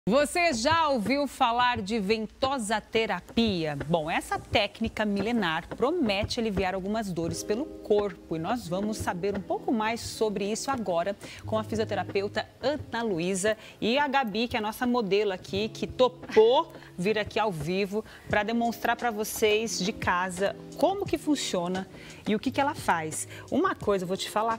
Você já ouviu falar de ventosa-terapia? Bom, essa técnica milenar promete aliviar algumas dores pelo corpo e nós vamos saber um pouco mais sobre isso agora com a fisioterapeuta Ana Luísa e a Gabi, que é a nossa modelo aqui, que topou vir aqui ao vivo para demonstrar para vocês de casa como que funciona e o que ela faz. Uma coisa eu vou te falar.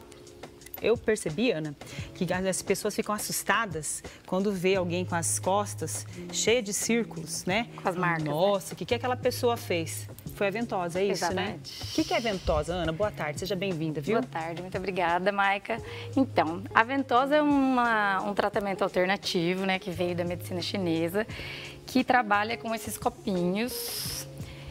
Eu percebi, Ana, que as pessoas ficam assustadas quando vê alguém com as costas cheias de círculos, né? Com as marcas. Nossa, o que aquela pessoa fez? Foi a ventosa, é isso, Exatamente. Né? O que é ventosa, Ana? Boa tarde, seja bem-vinda, viu? Boa tarde, muito obrigada, Maica. Então, a ventosa é um tratamento alternativo, né, que veio da medicina chinesa, que trabalha com esses copinhos.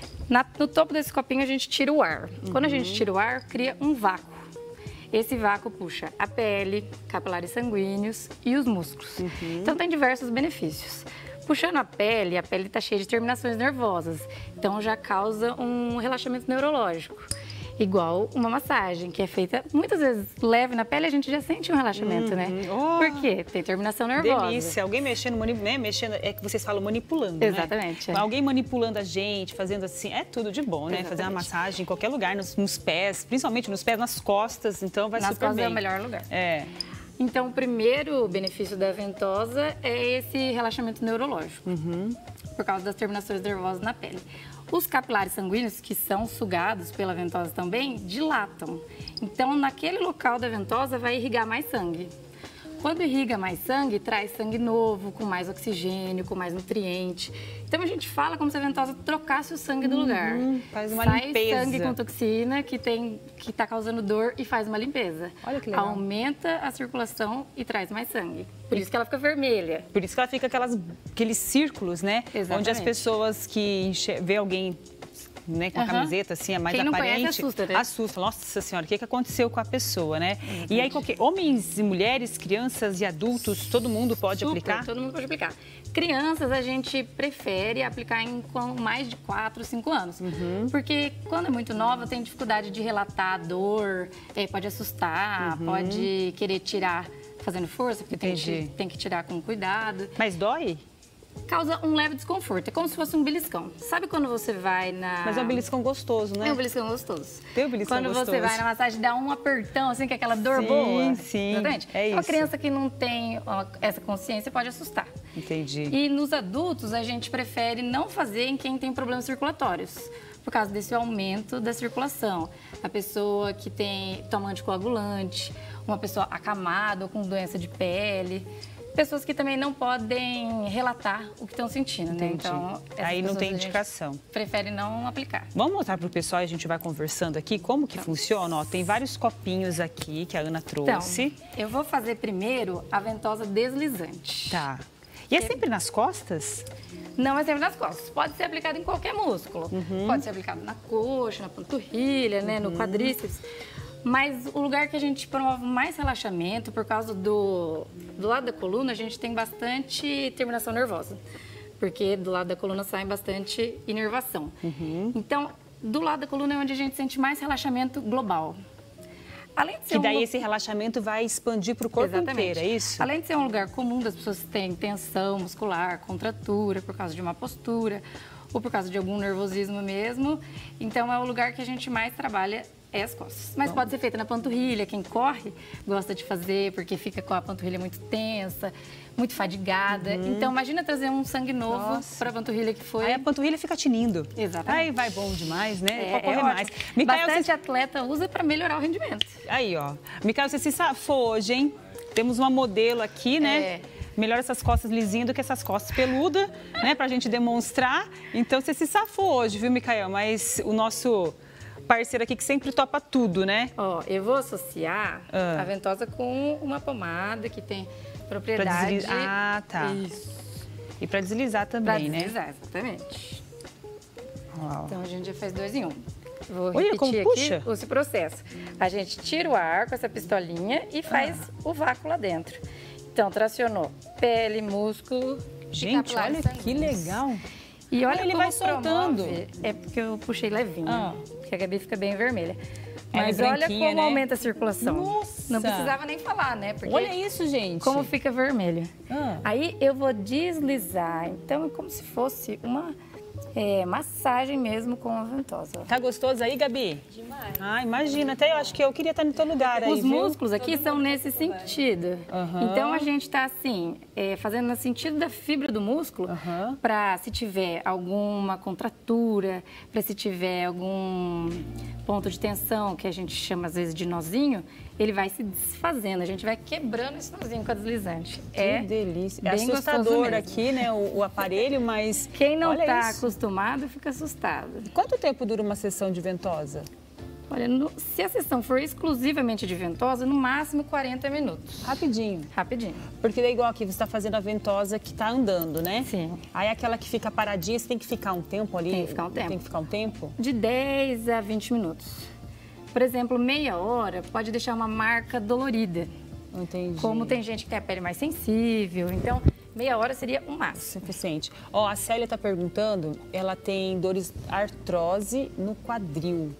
No topo desse copinho a gente tira o ar. Quando a gente tira o ar, cria um vácuo. Esse vácuo puxa a pele, capilares sanguíneos e os músculos. Então, tem diversos benefícios. Puxando a pele está cheia de terminações nervosas. Então, já causa um relaxamento neurológico. Igual uma massagem, que é feita muitas vezes leve na pele, a gente já sente um relaxamento, né? Oh, por quê? Tem terminação nervosa. Delícia. Alguém mexendo, né? Mexendo, é que vocês falam manipulando, Exatamente. Né? Alguém manipulando a gente, fazendo assim, é tudo de bom, né? Exatamente. Fazer uma massagem em qualquer lugar, nos pés, principalmente nos pés, nas costas, então vai nas super costas bem. É o melhor lugar. É. Então, o primeiro benefício da ventosa é esse relaxamento neurológico, por causa das terminações nervosas na pele. Os capilares sanguíneos, que são sugados pela ventosa também, dilatam. Então, naquele local da ventosa vai irrigar mais sangue. Quando irriga mais sangue, traz sangue novo, com mais oxigênio, com mais nutriente. Então, a gente fala como se a ventosa trocasse o sangue do lugar. Faz uma Sai limpeza. sangue com toxina que está causando dor e faz uma limpeza. Olha que legal. Aumenta a circulação e traz mais sangue. Por isso que ela fica vermelha. Por isso que ela fica aqueles círculos, né? Exatamente. Onde as pessoas que vê alguém, né, com a camiseta assim, é mais Quem não aparente, conhece, assusta, né? assusta. Nossa Senhora, o que aconteceu com a pessoa, né? E aí, homens e mulheres, crianças e adultos, todo mundo pode aplicar? Todo mundo pode aplicar. Crianças, a gente prefere aplicar com mais de 4, 5 anos. Porque quando é muito nova, tem dificuldade de relatar a dor, pode assustar, pode querer tirar fazendo força, porque tem que tirar com cuidado. Mas dói? Causa um leve desconforto, é como se fosse um beliscão. Sabe quando você vai na... Mas é um beliscão gostoso, né? É um beliscão gostoso. Tem um beliscão quando gostoso. Você vai na massagem, dá um apertão, assim, que é aquela dor boa. Sim, exatamente. é isso. Uma criança que não tem essa consciência pode assustar. Entendi. E nos adultos, a gente prefere não fazer em quem tem problemas circulatórios, por causa desse aumento da circulação. A pessoa que toma anticoagulante, uma pessoa acamada ou com doença de pele... Pessoas que também não podem relatar o que estão sentindo, né? Então, aí não tem indicação. Prefere não aplicar. Vamos mostrar para o pessoal e a gente vai conversando aqui como que funciona. Ó, tem vários copinhos aqui que a Ana trouxe. Então, eu vou fazer primeiro a ventosa deslizante. Tá. E é sempre nas costas? Não é sempre nas costas. Pode ser aplicado em qualquer músculo. Pode ser aplicado na coxa, na panturrilha, né? No quadríceps. Mas o lugar que a gente promove mais relaxamento, por causa do lado da coluna, a gente tem bastante terminação nervosa. Porque do lado da coluna sai bastante inervação. Então, do lado da coluna é onde a gente sente mais relaxamento global. Além de ser esse relaxamento vai expandir para o corpo inteiro, é isso? Além de ser um lugar comum das pessoas que têm tensão muscular, contratura, por causa de uma postura, ou por causa de algum nervosismo mesmo. Então, é o lugar que a gente mais trabalha as costas. Mas pode ser feita na panturrilha. Quem corre gosta de fazer porque fica com a panturrilha muito tensa, muito fadigada. Então, imagina trazer um sangue novo para a panturrilha que foi. Aí a panturrilha fica tinindo. Exatamente. Aí vai bom demais, né? Pode correr mais. Micael, bastante atleta usa para melhorar o rendimento. Aí, ó. Micael, você se safou hoje, hein? Temos uma modelo aqui, né? Melhor essas costas lisinhas do que essas costas peludas, né? Pra gente demonstrar. Então, você se safou hoje, viu, Micael? Mas o nosso parceiro aqui que sempre topa tudo, né? Ó, eu vou associar a ventosa com uma pomada que tem propriedade... Tá. Isso. E pra deslizar também, né? Pra deslizar, exatamente. Uau. Então, a gente já faz 2 em 1. Vou Olha, repetir como aqui esse processo. A gente tira o ar com essa pistolinha e faz o vácuo lá dentro. Então, tracionou pele, músculo. Gente, olha que legal. E olha ele como vai soltando. É porque eu puxei levinho, porque a Gabi fica bem vermelha. Mas olha como aumenta a circulação. Nossa. Não precisava nem falar, né? Porque olha isso, gente. Como fica vermelho. Aí eu vou deslizar. Então é como se fosse uma massagem mesmo com a ventosa. Tá gostoso aí, Gabi? Demais. Ah, imagina. Até eu acho que eu queria estar no teu lugar aí, Os músculos aqui são nesse sentido. Uhum. Então a gente tá assim, fazendo no sentido da fibra do músculo, para se tiver alguma contratura, para se tiver algum ponto de tensão, que a gente chama às vezes de nozinho, ele vai se desfazendo, a gente vai quebrando esse nozinho com a deslizante. Que delícia. É assustador aqui, né, o aparelho, mas quem não está acostumado fica assustado. Quanto tempo dura uma sessão de ventosa? Olha, se a sessão for exclusivamente de ventosa, no máximo 40 minutos. Rapidinho? Rapidinho. Porque daí igual aqui, você está fazendo a ventosa que está andando, né? Sim. Aí aquela que fica paradinha, você tem que ficar um tempo ali? Tem que ficar um tempo. Tem que ficar um tempo? De 10 a 20 minutos. Por exemplo, meia hora pode deixar uma marca dolorida. Entendi. Como tem gente que tem a pele mais sensível, então meia hora seria o máximo. Suficiente. Ó, a Célia está perguntando, ela tem dores artrose no quadril.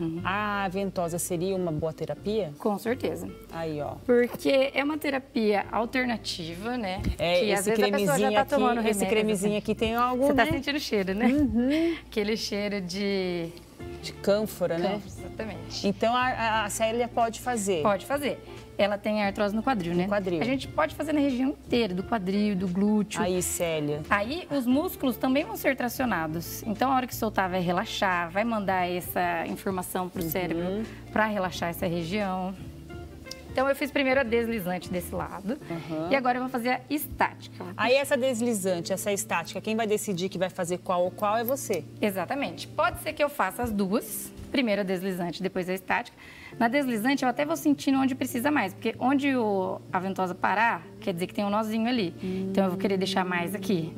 A ventosa seria uma boa terapia? Com certeza. Aí, ó. Porque é uma terapia alternativa, né? Que às vezes a pessoa já tá tomando remédio. Esse cremezinho aqui tem algo, Você né? tá sentindo o cheiro, né? Aquele cheiro de cânfora, né? Exatamente. Então a Célia pode fazer? Pode fazer. Ela tem artrose no quadril, né? No quadril. A gente pode fazer na região inteira, do quadril, do glúteo. Aí, Célia. Aí os músculos também vão ser tracionados. Então a hora que soltar vai relaxar, vai mandar essa informação para o cérebro para relaxar essa região. Então eu fiz primeiro a deslizante desse lado e agora eu vou fazer a estática. Aí essa deslizante, essa estática, quem vai decidir que vai fazer qual ou qual é você? Exatamente. Pode ser que eu faça as duas, primeiro a deslizante, depois a estática. Na deslizante eu até vou sentindo onde precisa mais, porque onde a ventosa parar, quer dizer que tem um nozinho ali. Então eu vou querer deixar mais aqui.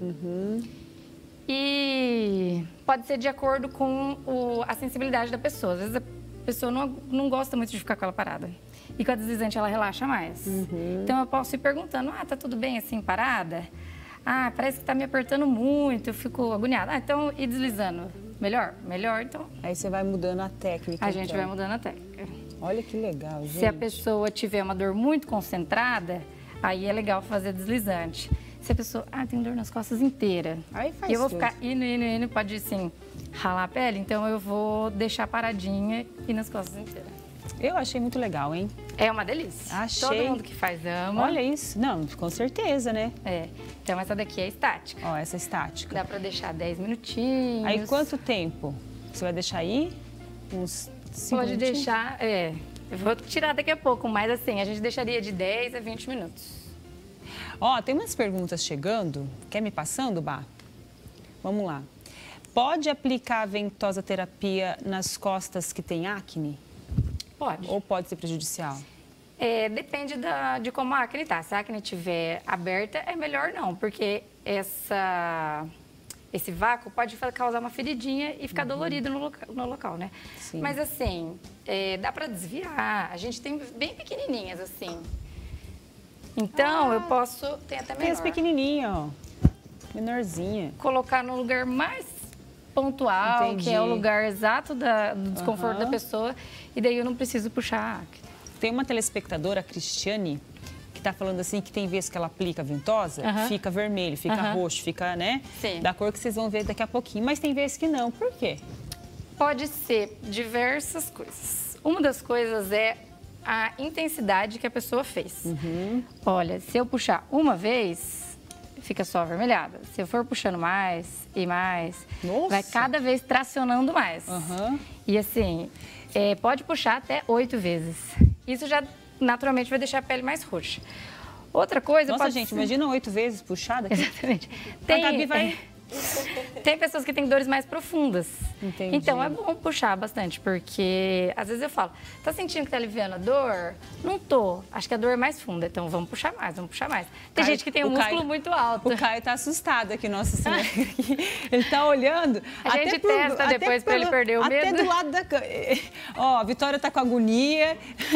E pode ser de acordo com a sensibilidade da pessoa. Às vezes a pessoa não gosta muito de ficar com ela parada. E com a deslizante ela relaxa mais. Então eu posso ir perguntando, tá tudo bem assim, parada? Parece que tá me apertando muito, eu fico agoniada. Então, ir deslizando. Melhor? Melhor, então. Aí você vai mudando a técnica. A gente vai mudando a técnica. Olha que legal, gente. Se a pessoa tiver uma dor muito concentrada, aí é legal fazer deslizante. Se a pessoa, tem dor nas costas inteira. Aí faz e eu vou tudo. ficar indo, pode assim, ralar a pele, então eu vou deixar paradinha e nas costas inteiras. Eu achei muito legal, hein? É uma delícia. Achei. Todo mundo que faz ama. Olha isso. Não, com certeza, né? Então essa daqui é estática. Ó, essa estática. Dá pra deixar 10 minutinhos. Aí quanto tempo? Você vai deixar aí? Uns 5 Pode minutinhos? deixar, eu vou tirar daqui a pouco, mas assim, a gente deixaria de 10 a 20 minutos. Ó, tem umas perguntas chegando. Quer me passando, Bá? Vamos lá. Pode aplicar a ventosa terapia nas costas que tem acne? Pode. Ou pode ser prejudicial? Depende de como a acne tá. Se a acne estiver aberta, é melhor não, porque esse vácuo pode causar uma feridinha e ficar dolorido no local, né? Sim. Mas assim, dá para desviar. A gente tem bem pequenininhas assim. Então, eu posso... Tem até menor. Tem as pequenininhas, ó. Menorzinha. Colocar no lugar mais pontual, Entendi. que é o lugar exato do desconforto da pessoa. E daí eu não preciso puxar a acne. Tem uma telespectadora, a Cristiane, que tá falando assim que tem vezes que ela aplica a ventosa, fica vermelho, fica roxo, fica, né? Sim. Da cor que vocês vão ver daqui a pouquinho. Mas tem vezes que não. Por quê? Pode ser diversas coisas. Uma das coisas é a intensidade que a pessoa fez. Olha, se eu puxar uma vez, fica só avermelhada. Se eu for puxando mais e mais, vai cada vez tracionando mais. E assim, pode puxar até 8 vezes. Isso já naturalmente vai deixar a pele mais roxa. Outra coisa... Nossa, gente, imagina 8 vezes puxada. Exatamente. A Gabi vai... Tem pessoas que têm dores mais profundas. Entendi. Então é bom puxar bastante, porque às vezes eu falo, tá sentindo que tá aliviando a dor? Não tô. Acho que a dor é mais funda, então vamos puxar mais, vamos puxar mais. Tem gente que tem um músculo muito alto. O Caio tá assustado aqui, nossa senhora. Ele tá olhando. A gente testa depois pra ele perder o medo. Até do lado da cama. Ó, a Vitória tá com agonia.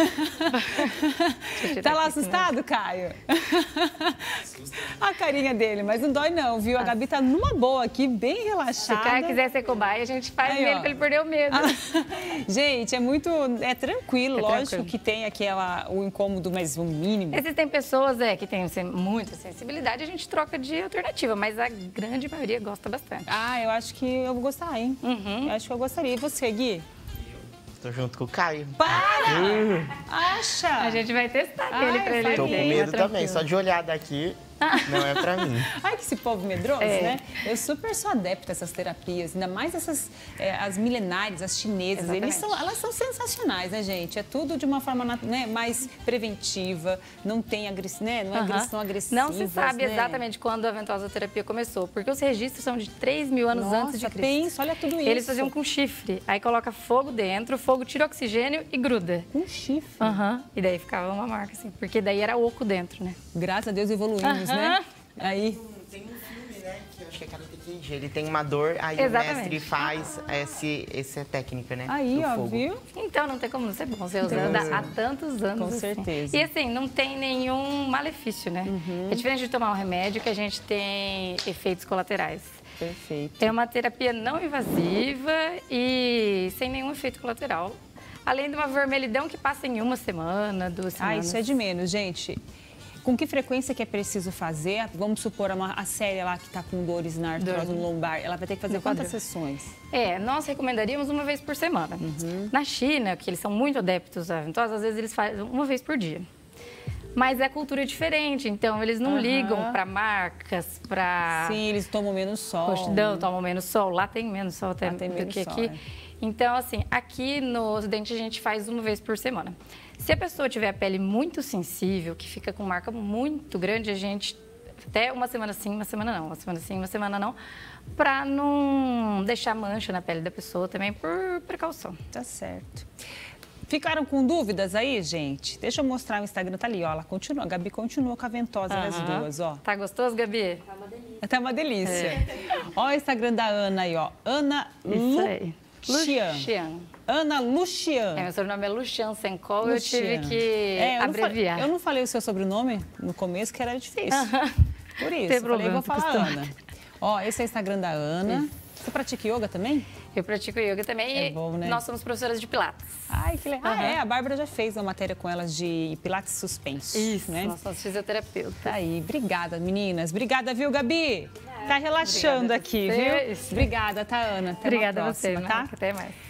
Tá lá assustado, Caio? A carinha dele, mas não dói não, viu? A Gabi tá numa boa. boa aqui, bem relaxada. Se o cara quiser ser cobaia, a gente faz Aí, nele ó. para ele perder o medo. Gente, é tranquilo, lógico tranquilo. que tem o incômodo, mas o mínimo. Existem pessoas que têm muita sensibilidade, a gente troca de alternativa, mas a grande maioria gosta bastante. Ah, eu acho que eu vou gostar, hein? Eu acho que eu gostaria. E você, Gui? Tô junto com o Caio. Para! Acha? A gente vai testar Ai, nele pra ele vai Tô ver, com medo tranquilo. também, só de olhar daqui não é pra mim. Ai, que esse povo medroso, É. né? Eu super sou adepta a essas terapias, ainda mais as milenares, as chinesas. Exatamente. Elas são sensacionais, né, gente? É tudo de uma forma mais preventiva, não tem não agressiva. Não se sabe exatamente quando a ventosa terapia começou, porque os registros são de 3 mil anos antes de Nossa, Cristo. pensa, olha tudo isso. Eles faziam com chifre, aí coloca fogo dentro, o fogo tira oxigênio e gruda. Com chifre. E daí ficava uma marca assim, porque daí era oco dentro, né? Graças a Deus evoluímos, né? Aí... Tem um filme, né, que eu acho que é Karate Kid, ele tem uma dor, aí Exatamente. o mestre faz essa técnica, né? Aí, do ó, fogo. viu? Então não tem como não ser bom, você usando há tantos anos. Com assim. certeza. E assim, não tem nenhum malefício, né? É diferente de tomar um remédio que a gente tem efeitos colaterais. Perfeito. É uma terapia não invasiva e sem nenhum efeito colateral. Além de uma vermelhidão que passa em 1 semana, 2 Ah, semanas. isso é de menos, gente. Com que frequência que é preciso fazer? Vamos supor a série lá que está com dores na artrose no lombar, ela vai ter que fazer No quantas quadril. sessões? Nós recomendaríamos 1 vez por semana. Na China, que eles são muito adeptos à ventosa, às vezes eles fazem 1 vez por dia. Mas é cultura diferente, então eles não ligam para marcas, para Sim, eles tomam menos sol. roxidão, tomam menos sol. Lá tem menos sol até Lá tem do menos que sol, aqui. é. Então, assim, aqui no Ocidente a gente faz 1 vez por semana. Se a pessoa tiver a pele muito sensível, que fica com marca muito grande, a gente até 1 semana sim, 1 semana não, 1 semana sim, 1 semana não, para não deixar mancha na pele da pessoa também por precaução. Tá certo. Ficaram com dúvidas aí, gente? Deixa eu mostrar o Instagram, tá ali, ó. A Gabi continua com a ventosa das duas, ó. Tá gostoso, Gabi? Tá uma delícia. Ó o Instagram da Ana aí, ó. Ana Isso aí. Lucian. Lucian. Ana Lucian. Meu sobrenome é Lucian Sencol, eu tive Lucian. que abreviar. Eu não falei o seu sobrenome no começo, que era difícil. Por isso, Tem eu falei, problema, vou falar costuma. Ana. Ó, esse é o Instagram da Ana. Você pratica yoga também? Eu pratico yoga também É bom, né? e nós somos professoras de Pilates. Ai, que legal. A Bárbara já fez uma matéria com elas de Pilates suspenso. né? Nós somos fisioterapeutas. Tá aí. Obrigada, meninas. Obrigada, viu, Gabi? Tá relaxando Obrigada a aqui, vocês. viu? Obrigada, tá, Ana? Até Obrigada uma a você, próxima, tá? Até mais.